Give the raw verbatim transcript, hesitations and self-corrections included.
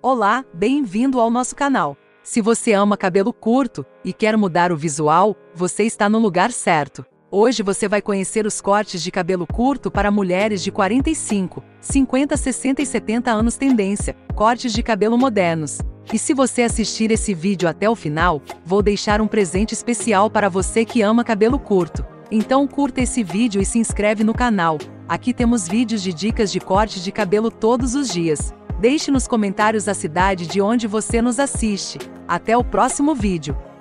Olá, bem-vindo ao nosso canal. Se você ama cabelo curto e quer mudar o visual, você está no lugar certo. Hoje você vai conhecer os cortes de cabelo curto para mulheres de quarenta e cinco, cinquenta, sessenta e setenta anos tendência, cortes de cabelo modernos. E se você assistir esse vídeo até o final, vou deixar um presente especial para você que ama cabelo curto. Então curta esse vídeo e se inscreve no canal. Aqui temos vídeos de dicas de corte de cabelo todos os dias. Deixe nos comentários a cidade de onde você nos assiste. Até o próximo vídeo.